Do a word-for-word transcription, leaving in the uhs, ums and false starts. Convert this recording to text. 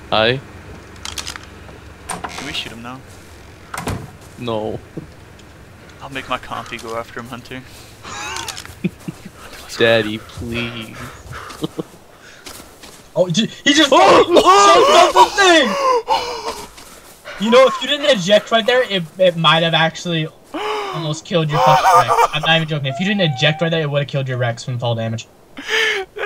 Hi. Can we shoot him now? No. I'll make my compy go after him, Hunter. Daddy, please. Oh, he just oh, oh, thing. You know, if you didn't eject right there, it it might have actually almost killed your fucking Rex. I'm not even joking. If you didn't eject right there, it would have killed your Rex from fall damage.